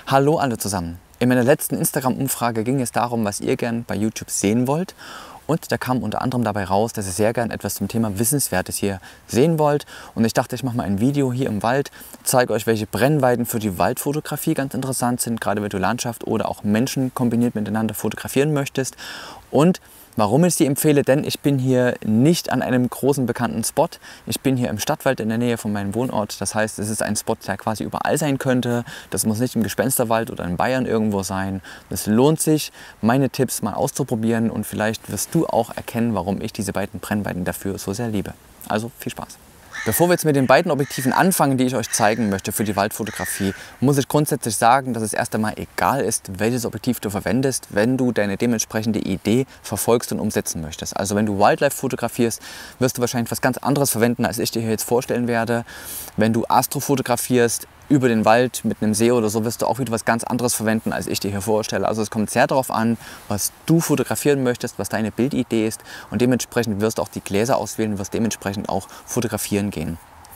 Hallo alle zusammen. In meiner letzten Instagram-Umfrage ging es darum, was ihr gern bei YouTube sehen wollt. Und da kam unter anderem dabei raus, dass ihr sehr gern etwas zum Thema Wissenswertes hier sehen wollt. Und ich dachte, ich mache mal ein Video hier im Wald, zeige euch, welche Brennweiten für die Waldfotografie ganz interessant sind, gerade wenn du Landschaft oder auch Menschen kombiniert miteinander fotografieren möchtest. Und warum ich sie empfehle, denn ich bin hier nicht an einem großen bekannten Spot. Ich bin hier im Stadtwald in der Nähe von meinem Wohnort. Das heißt, es ist ein Spot, der quasi überall sein könnte. Das muss nicht im Gespensterwald oder in Bayern irgendwo sein. Es lohnt sich, meine Tipps mal auszuprobieren und vielleicht wirst du auch erkennen, warum ich diese beiden Brennweiten dafür so sehr liebe. Also viel Spaß! Bevor wir jetzt mit den beiden Objektiven anfangen, die ich euch zeigen möchte für die Waldfotografie, muss ich grundsätzlich sagen, dass es erst einmal egal ist, welches Objektiv du verwendest, wenn du deine dementsprechende Idee verfolgst und umsetzen möchtest. Also wenn du Wildlife fotografierst, wirst du wahrscheinlich was ganz anderes verwenden, als ich dir hier jetzt vorstellen werde. Wenn du Astro fotografierst, über den Wald mit einem See oder so, wirst du auch wieder was ganz anderes verwenden, als ich dir hier vorstelle. Also es kommt sehr darauf an, was du fotografieren möchtest, was deine Bildidee ist, und dementsprechend wirst du auch die Gläser auswählen und wirst dementsprechend auch fotografieren gehen.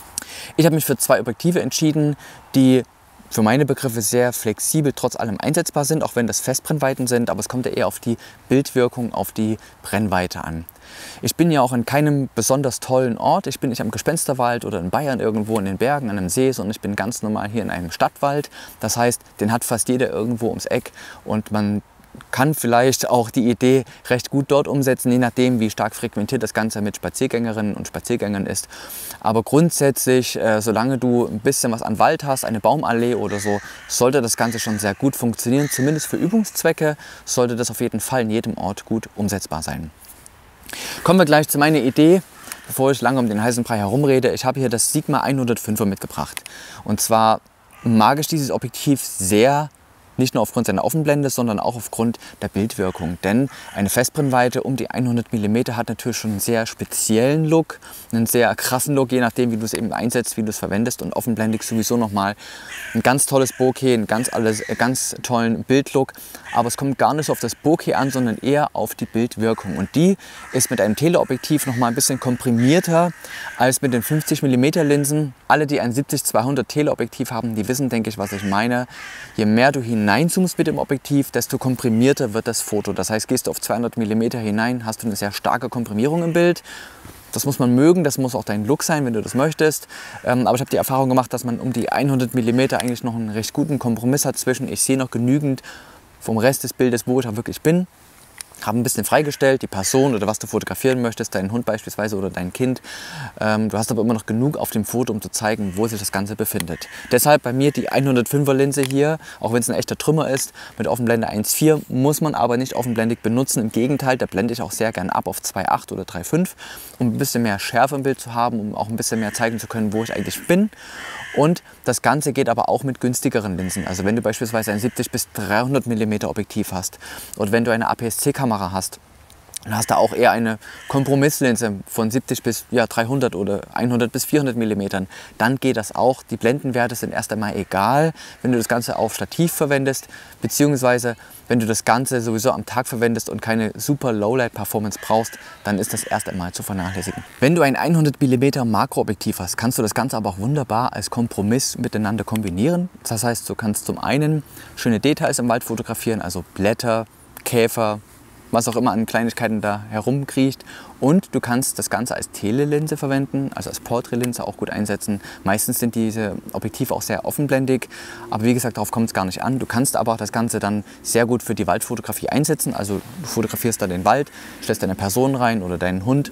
Ich habe mich für zwei Objektive entschieden, die für meine Begriffe sehr flexibel trotz allem einsetzbar sind, auch wenn das Festbrennweiten sind, aber es kommt ja eher auf die Bildwirkung, auf die Brennweite an. Ich bin ja auch in keinem besonders tollen Ort. Ich bin nicht am Gespensterwald oder in Bayern irgendwo in den Bergen, an einem See, sondern ich bin ganz normal hier in einem Stadtwald. Das heißt, den hat fast jeder irgendwo ums Eck und man kann vielleicht auch die Idee recht gut dort umsetzen, je nachdem, wie stark frequentiert das Ganze mit Spaziergängerinnen und Spaziergängern ist. Aber grundsätzlich, solange du ein bisschen was an Wald hast, eine Baumallee oder so, sollte das Ganze schon sehr gut funktionieren. Zumindest für Übungszwecke sollte das auf jeden Fall in jedem Ort gut umsetzbar sein. Kommen wir gleich zu meiner Idee, bevor ich lange um den heißen Brei herumrede. Ich habe hier das Sigma 105er mitgebracht. Und zwar mag ich dieses Objektiv sehr, nicht nur aufgrund seiner Offenblende, sondern auch aufgrund der Bildwirkung. Denn eine Festbrennweite um die 100 mm hat natürlich schon einen sehr speziellen Look, einen sehr krassen Look, je nachdem, wie du es eben einsetzt, wie du es verwendest. Und offenblendig sowieso nochmal ein ganz tolles Bokeh, einen ganz tollen Bildlook. Aber es kommt gar nicht so auf das Bokeh an, sondern eher auf die Bildwirkung. Und die ist mit einem Teleobjektiv nochmal ein bisschen komprimierter als mit den 50 mm Linsen. Alle, die ein 70-200 Teleobjektiv haben, die wissen, denke ich, was ich meine. Je mehr du hineinzoomst mit dem Objektiv, desto komprimierter wird das Foto. Das heißt, gehst du auf 200 mm hinein, hast du eine sehr starke Komprimierung im Bild. Das muss man mögen, das muss auch dein Look sein, wenn du das möchtest. Aber ich habe die Erfahrung gemacht, dass man um die 100 mm eigentlich noch einen recht guten Kompromiss hat zwischen, ich sehe noch genügend vom Rest des Bildes, wo ich auch wirklich bin. Habe ein bisschen freigestellt, die Person oder was du fotografieren möchtest, deinen Hund beispielsweise oder dein Kind. Du hast aber immer noch genug auf dem Foto, um zu zeigen, wo sich das Ganze befindet. Deshalb bei mir die 105er Linse hier, auch wenn es ein echter Trümmer ist, mit Offenblende 1.4, muss man aber nicht offenblendig benutzen. Im Gegenteil, da blende ich auch sehr gern ab auf 2.8 oder 3.5, um ein bisschen mehr Schärfe im Bild zu haben, um auch ein bisschen mehr zeigen zu können, wo ich eigentlich bin. Und das Ganze geht aber auch mit günstigeren Linsen. Also wenn du beispielsweise ein 70-300 mm Objektiv hast oder wenn du eine APS-C-Kamera hast, dann hast du auch eher eine Kompromisslinse von 70 bis 300 oder 100 bis 400 mm. Dann geht das auch. Die Blendenwerte sind erst einmal egal, wenn du das Ganze auf Stativ verwendest, beziehungsweise wenn du das Ganze sowieso am Tag verwendest und keine super Lowlight-Performance brauchst, dann ist das erst einmal zu vernachlässigen. Wenn du ein 100 mm Makroobjektiv hast, kannst du das Ganze aber auch wunderbar als Kompromiss miteinander kombinieren. Das heißt, du kannst zum einen schöne Details im Wald fotografieren, also Blätter, Käfer, was auch immer an Kleinigkeiten da herumkriecht. Und du kannst das Ganze als Telelinse verwenden, also als Porträtlinse auch gut einsetzen. Meistens sind diese Objektive auch sehr offenblendig, aber wie gesagt, darauf kommt es gar nicht an. Du kannst aber auch das Ganze dann sehr gut für die Waldfotografie einsetzen. Also du fotografierst da den Wald, stellst deine Person rein oder deinen Hund.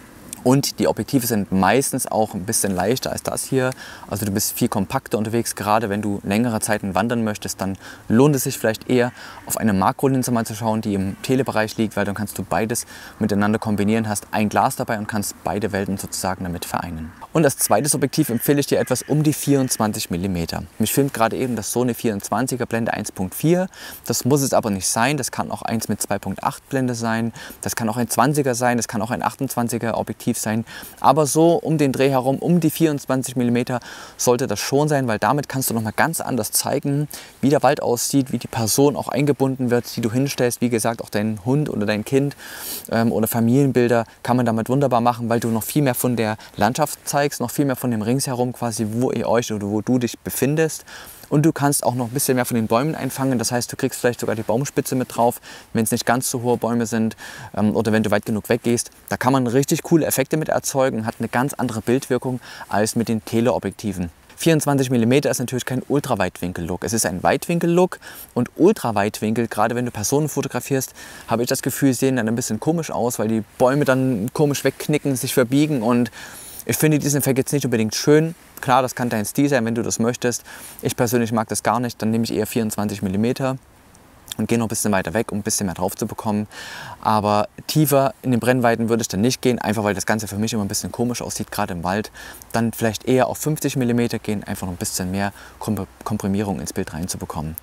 Und die Objektive sind meistens auch ein bisschen leichter als das hier. Also du bist viel kompakter unterwegs. Gerade wenn du längere Zeiten wandern möchtest, dann lohnt es sich vielleicht eher auf eine Makrolinse mal zu schauen, die im Telebereich liegt, weil dann kannst du beides miteinander kombinieren, hast ein Glas dabei und kannst beide Welten sozusagen damit vereinen. Und als zweites Objektiv empfehle ich dir etwas um die 24 mm. Mich filmt gerade eben das Sony 24er Blende 1.4. Das muss es aber nicht sein. Das kann auch eins mit 2.8 Blende sein. Das kann auch ein 20er sein. Das kann auch ein 28er Objektiv sein. Aber so um den Dreh herum, um die 24 mm sollte das schon sein, weil damit kannst du noch mal ganz anders zeigen, wie der Wald aussieht, wie die Person auch eingebunden wird, die du hinstellst. Wie gesagt, auch dein Hund oder dein Kind oder Familienbilder kann man damit wunderbar machen, weil du noch viel mehr von der Landschaft zeigst, noch viel mehr von dem ringsherum quasi, wo ihr euch oder wo du dich befindest. und du kannst auch noch ein bisschen mehr von den Bäumen einfangen. Das heißt, du kriegst vielleicht sogar die Baumspitze mit drauf, wenn es nicht ganz so hohe Bäume sind oder wenn du weit genug weggehst. Da kann man richtig coole Effekte mit erzeugen und hat eine ganz andere Bildwirkung als mit den Teleobjektiven. 24 mm ist natürlich kein Ultraweitwinkel-Look. Es ist ein Weitwinkel-Look und Ultraweitwinkel, gerade wenn du Personen fotografierst, habe ich das Gefühl, sehen dann ein bisschen komisch aus, weil die Bäume dann komisch wegknicken, sich verbiegen, und ich finde diesen Effekt jetzt nicht unbedingt schön. Klar, das kann dein Stil sein, wenn du das möchtest. Ich persönlich mag das gar nicht, dann nehme ich eher 24 mm. Und gehe noch ein bisschen weiter weg, um ein bisschen mehr drauf zu bekommen. Aber tiefer in den Brennweiten würde ich dann nicht gehen, einfach weil das Ganze für mich immer ein bisschen komisch aussieht, gerade im Wald. Dann vielleicht eher auf 50 mm gehen, einfach noch ein bisschen mehr Komprimierung ins Bild reinzubekommen.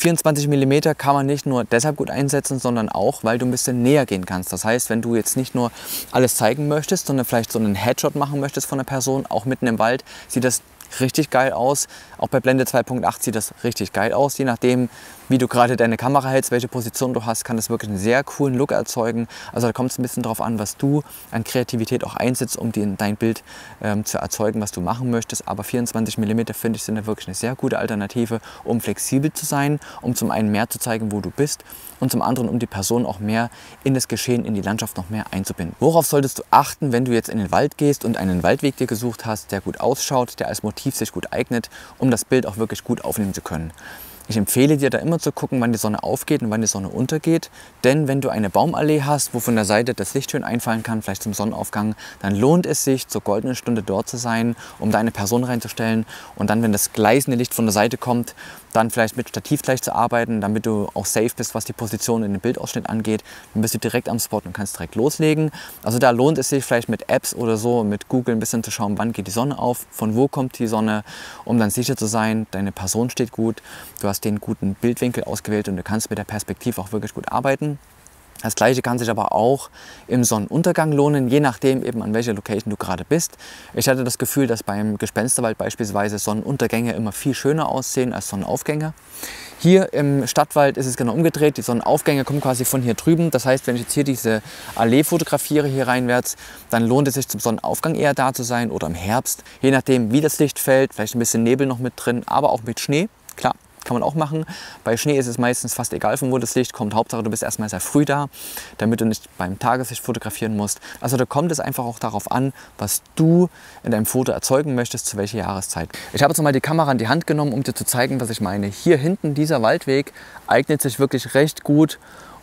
24 mm kann man nicht nur deshalb gut einsetzen, sondern auch, weil du ein bisschen näher gehen kannst. Das heißt, wenn du jetzt nicht nur alles zeigen möchtest, sondern vielleicht so einen Headshot machen möchtest von einer Person, auch mitten im Wald, sieht das richtig geil aus. Auch bei Blende 2.8 sieht das richtig geil aus. Je nachdem, wie du gerade deine Kamera hältst, welche Position du hast, kann das wirklich einen sehr coolen Look erzeugen. Also da kommt es ein bisschen darauf an, was du an Kreativität auch einsetzt, um dein Bild zu erzeugen, was du machen möchtest. Aber 24 mm finde ich sind da wirklich eine sehr gute Alternative, um flexibel zu sein, um zum einen mehr zu zeigen, wo du bist, und zum anderen, um die Person auch mehr in das Geschehen, in die Landschaft noch mehr einzubinden. Worauf solltest du achten, wenn du jetzt in den Wald gehst und einen Waldweg dir gesucht hast, der gut ausschaut, der als Motiv sich gut eignet, um das Bild auch wirklich gut aufnehmen zu können? Ich empfehle dir da immer zu gucken, wann die Sonne aufgeht und wann die Sonne untergeht. Denn wenn du eine Baumallee hast, wo von der Seite das Licht schön einfallen kann, vielleicht zum Sonnenaufgang, dann lohnt es sich, zur goldenen Stunde dort zu sein, um da eine Person reinzustellen. Und dann, wenn das gleißende Licht von der Seite kommt, dann vielleicht mit Stativ gleich zu arbeiten, damit du auch safe bist, was die Position in den Bildausschnitt angeht. Dann bist du direkt am Spot und kannst direkt loslegen. Also da lohnt es sich vielleicht mit Apps oder so, mit Google ein bisschen zu schauen, wann geht die Sonne auf, von wo kommt die Sonne, um dann sicher zu sein, deine Person steht gut, du hast den guten Bildwinkel ausgewählt und du kannst mit der Perspektive auch wirklich gut arbeiten. Das Gleiche kann sich aber auch im Sonnenuntergang lohnen, je nachdem eben an welcher Location du gerade bist. Ich hatte das Gefühl, dass beim Gespensterwald beispielsweise Sonnenuntergänge immer viel schöner aussehen als Sonnenaufgänge. Hier im Stadtwald ist es genau umgedreht. Die Sonnenaufgänge kommen quasi von hier drüben. Das heißt, wenn ich jetzt hier diese Allee fotografiere, hier reinwärts, dann lohnt es sich zum Sonnenaufgang eher da zu sein oder im Herbst. Je nachdem, wie das Licht fällt, vielleicht ein bisschen Nebel noch mit drin, aber auch mit Schnee. Klar, kann man auch machen. Bei Schnee ist es meistens fast egal, von wo das Licht kommt. Hauptsache, du bist erstmal sehr früh da, damit du nicht beim Tageslicht fotografieren musst. Also da kommt es einfach auch darauf an, was du in deinem Foto erzeugen möchtest, zu welcher Jahreszeit. Ich habe jetzt mal die Kamera in die Hand genommen, um dir zu zeigen, was ich meine. Hier hinten, dieser Waldweg, eignet sich wirklich recht gut,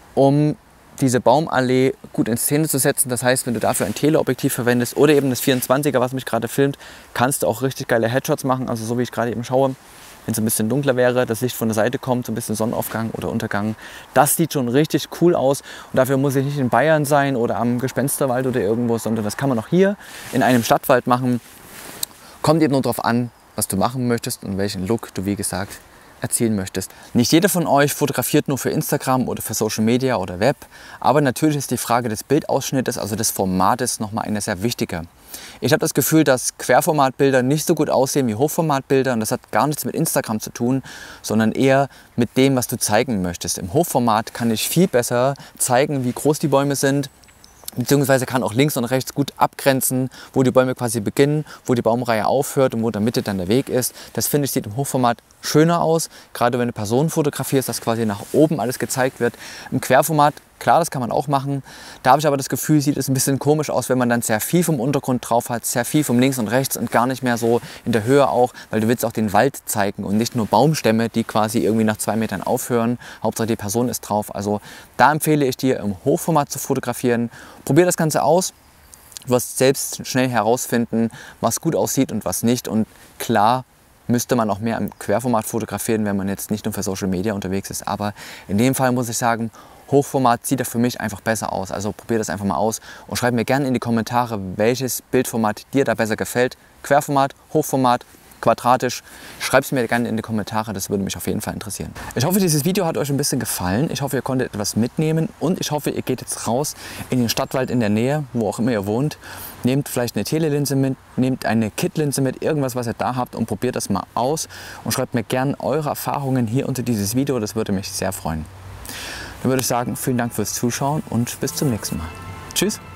um diese Baumallee gut in Szene zu setzen. Das heißt, wenn du dafür ein Teleobjektiv verwendest oder eben das 24er, was mich gerade filmt, kannst du auch richtig geile Headshots machen. Also so wie ich gerade eben schaue. Wenn es ein bisschen dunkler wäre, das Licht von der Seite kommt, so ein bisschen Sonnenaufgang oder Untergang. Das sieht schon richtig cool aus. Und dafür muss ich nicht in Bayern sein oder am Gespensterwald oder irgendwo, sondern das kann man auch hier in einem Stadtwald machen. Kommt eben nur darauf an, was du machen möchtest und welchen Look du, wie gesagt, erzielen möchtest. Nicht jeder von euch fotografiert nur für Instagram oder für Social Media oder Web, aber natürlich ist die Frage des Bildausschnittes, also des Formates, nochmal eine sehr wichtige. Ich habe das Gefühl, dass Querformatbilder nicht so gut aussehen wie Hochformatbilder, und das hat gar nichts mit Instagram zu tun, sondern eher mit dem, was du zeigen möchtest. Im Hochformat kann ich viel besser zeigen, wie groß die Bäume sind, beziehungsweise kann auch links und rechts gut abgrenzen, wo die Bäume quasi beginnen, wo die Baumreihe aufhört und wo in der Mitte dann der Weg ist. Das finde ich, sieht im Hochformat schöner aus, gerade wenn du Personen fotografierst, dass quasi nach oben alles gezeigt wird. Im Querformat, klar, das kann man auch machen. Da habe ich aber das Gefühl, sieht es ein bisschen komisch aus, wenn man dann sehr viel vom Untergrund drauf hat, sehr viel vom links und rechts und gar nicht mehr so in der Höhe auch, weil du willst auch den Wald zeigen und nicht nur Baumstämme, die quasi irgendwie nach 2 Metern aufhören. Hauptsache die Person ist drauf. Also da empfehle ich dir, im Hochformat zu fotografieren. Probier das Ganze aus. Du wirst selbst schnell herausfinden, was gut aussieht und was nicht. Und klar, müsste man auch mehr im Querformat fotografieren, wenn man jetzt nicht nur für Social Media unterwegs ist. Aber in dem Fall muss ich sagen, Hochformat sieht da für mich einfach besser aus. Also probier das einfach mal aus und schreib mir gerne in die Kommentare, welches Bildformat dir da besser gefällt. Querformat, Hochformat, quadratisch. Schreibt es mir gerne in die Kommentare, das würde mich auf jeden Fall interessieren. Ich hoffe, dieses Video hat euch ein bisschen gefallen. Ich hoffe, ihr konntet etwas mitnehmen und ich hoffe, ihr geht jetzt raus in den Stadtwald in der Nähe, wo auch immer ihr wohnt. Nehmt vielleicht eine Telelinse mit, nehmt eine Kit-Linse mit, irgendwas, was ihr da habt, und probiert das mal aus und schreibt mir gerne eure Erfahrungen hier unter dieses Video, das würde mich sehr freuen. Dann würde ich sagen, vielen Dank fürs Zuschauen und bis zum nächsten Mal. Tschüss!